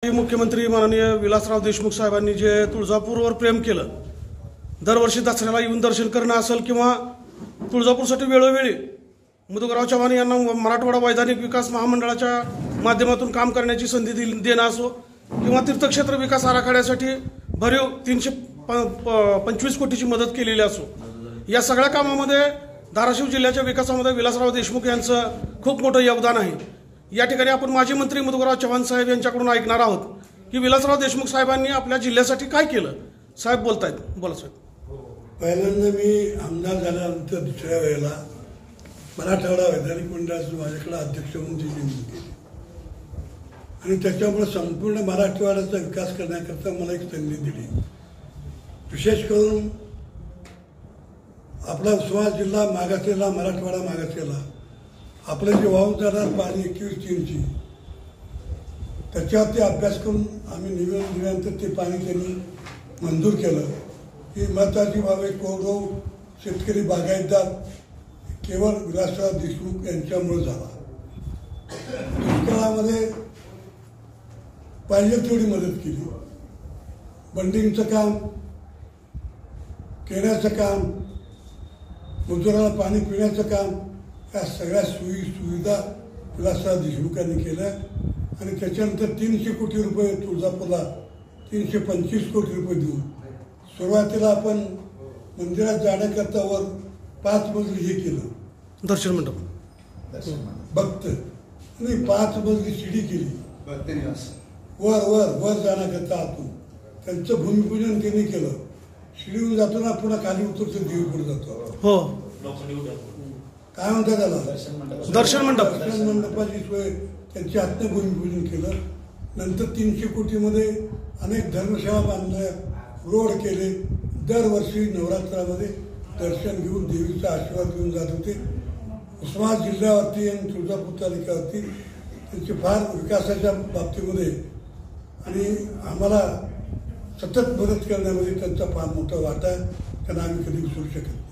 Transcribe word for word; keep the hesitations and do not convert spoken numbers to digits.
मुख्यमंत्री माननीय विलासराव देशमुख साहेबांनी जे तुळजापूरवर प्रेम केलं, दरवर्षी दसऱ्याला येऊन दर्शन करणं असेल किंवा तुळजापूरसाठी वेळोवेळी मधुकरराव चव्हाण यांना मराठवाडा वैधानिक विकास महामंडळाच्या माध्यमातून काम करण्याची संधी दिली देणं असो किंवा तीर्थक्षेत्र विकास आराखड्यासाठी भरीव तीनशे पंचवीस कोटीची मदत केलेली असो, या सगळ्या कामामध्ये धाराशिव जिल्ह्याच्या विकासामध्ये विलासराव देशमुख यांचं खूप मोठं योगदान आहे। या ठिकाणी आपण माजी मंत्री मधुकरराव चव्हाण साहेब यांच्याकडून ऐकणार आहोत की विलासराव देशमुख साहेबांनी आपल्या जिल्ह्यासाठी काय केलं। साहेब बोलतायत, बोला साहेब। पहिल्यांदा मी आमदार झाल्यानंतर दुसऱ्या वेळेला मराठवाडा वैधानिक मंडळाचं माझ्याकडे अध्यक्ष म्हणून नेमणूक केली आणि त्याच्यामुळे संपूर्ण मराठवाड्याचा विकास करण्याकरता मला एक संधी दिली। विशेष करून आपला उस्मानाबाद जिल्हा मागासलेला, मराठवाडा मागासलेला, आपलं जे वाहून जाणार पाणी एकवीस तीनची त्याच्यावरती अभ्यास करून आम्ही निवेदन दिल्यानंतर ते पाणी त्यांनी मंजूर केलं। ही महत्त्वाची बाब आहे। कोरडवाहू शेतकरी बागायतदार केवळ विलासराव देशमुख यांच्यामुळे झाला। दुष्काळामध्ये पाहिजे तेवढी मदत केली। बंडिंगचं काम, केण्याचं काम, मजुराला पाणी पिण्याचं काम, या सगळ्या सोयी सुविधा विलासराव देशमुखांनी केल्या आणि त्याच्यानंतर तीनशे कोटी रुपये तुळजापूरला तीनशे पंचवीस कोटी रुपये देऊन सुरुवातीला आपण मंदिरात जाण्याकरता वर पाच मजली हे केलं, दर्शन मंडप भक्त आणि पाच मजली शिडी केली वर वर वर जाण्याकरता आतून त्यांचं भूमिपूजन त्यांनी केलं। शिडीहून जातो ना पुन्हा खाली उतरतो, देवीकडे जातो। हो, काय म्हणतात त्याला? दर्शन मंडप। दर्शन मंडपाची सोय त्यांच्या हातनं भूमिपूजन केलं। नंतर तीनशे कोटीमध्ये अनेक धर्मशाळा बांधल्या, रोड केले। दरवर्षी नवरात्रामध्ये दर्शन घेऊन देवीचा आशीर्वाद घेऊन जात होते। उस्मानाबाद जिल्ह्यावरती आणि तुळजापूर तालुक्यावरती त्यांची फार विकासाच्या बाबतीमध्ये आणि आम्हाला सतत मदत करण्यामध्ये त्यांचा फार मोठा वाटा आहे, त्यांना आम्ही कधी विसरू शकत नाही।